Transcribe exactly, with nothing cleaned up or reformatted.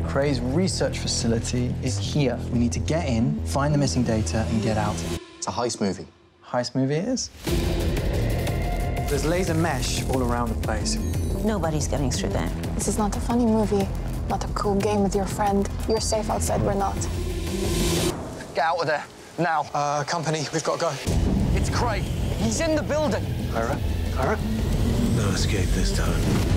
Crane's research facility is here. We need to get in, find the missing data, and get out. It's a heist movie. Heist movie it is. There's laser mesh all around the place. Nobody's getting through there. This is not a funny movie, not a cool game with your friend. You're safe outside, we're not. Get out of there, now. Uh, company, we've got to go. It's Crane. He's in the building. Clara? Clara? No escape this time.